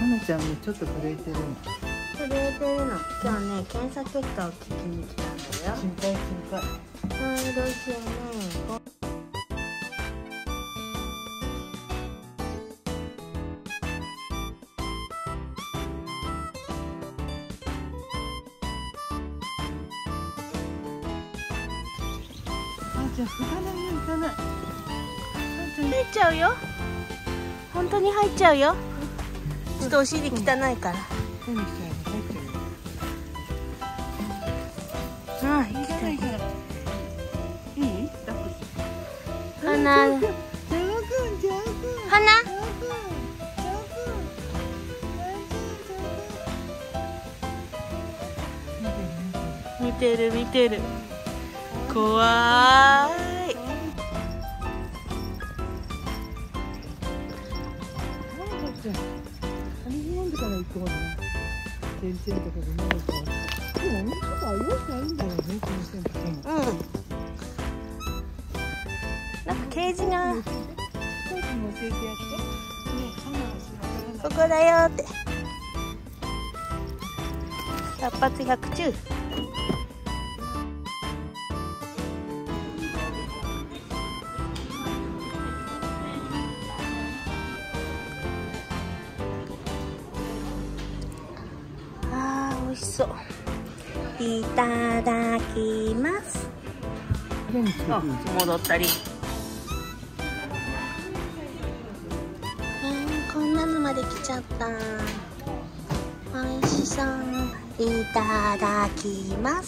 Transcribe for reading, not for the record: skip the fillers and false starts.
なちゃんもちょっと震えてるの。 震えてるの。今日ね、検査結果を聞きに来たんだよ。 心配心配。 どうしようね。 あーちゃん、吹かないよ、吹かない。 入っちゃうよ。本当に入っちゃうよ。ちょっとお尻汚いから。 何しちゃうの、入っちゃうよ。 ああ、 いかないから。いい？抱っこして。 鼻。 ジャガくん、ジャガくん、ジャガくん。 鼻。 ジャガくん、ジャガくん。 見てる見てる。怖い。 飲んでから行こうね。点々とかで飲むから。でもお店とか用意がいいんだよね、点々とかも。 うん。なんかケージが。 教えてやって。ね、 そこだよって。百発百中。あー、美味しそう。いただきます。あ、戻ったり。こんなのまで来ちゃった。美味しそう。いただきます。